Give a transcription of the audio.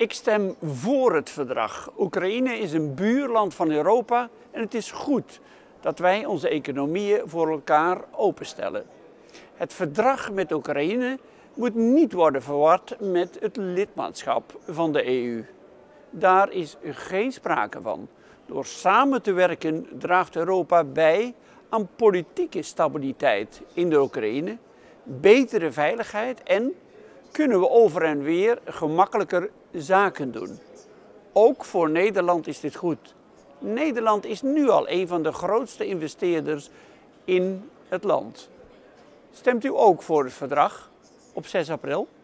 Ik stem voor het verdrag. Oekraïne is een buurland van Europa en het is goed dat wij onze economieën voor elkaar openstellen. Het verdrag met Oekraïne moet niet worden verward met het lidmaatschap van de EU. Daar is geen sprake van. Door samen te werken draagt Europa bij aan politieke stabiliteit in de Oekraïne, betere veiligheid en kunnen we over en weer gemakkelijker zaken doen. Ook voor Nederland is dit goed. Nederland is nu al een van de grootste investeerders in het land. Stemt u ook voor het verdrag op 6 april?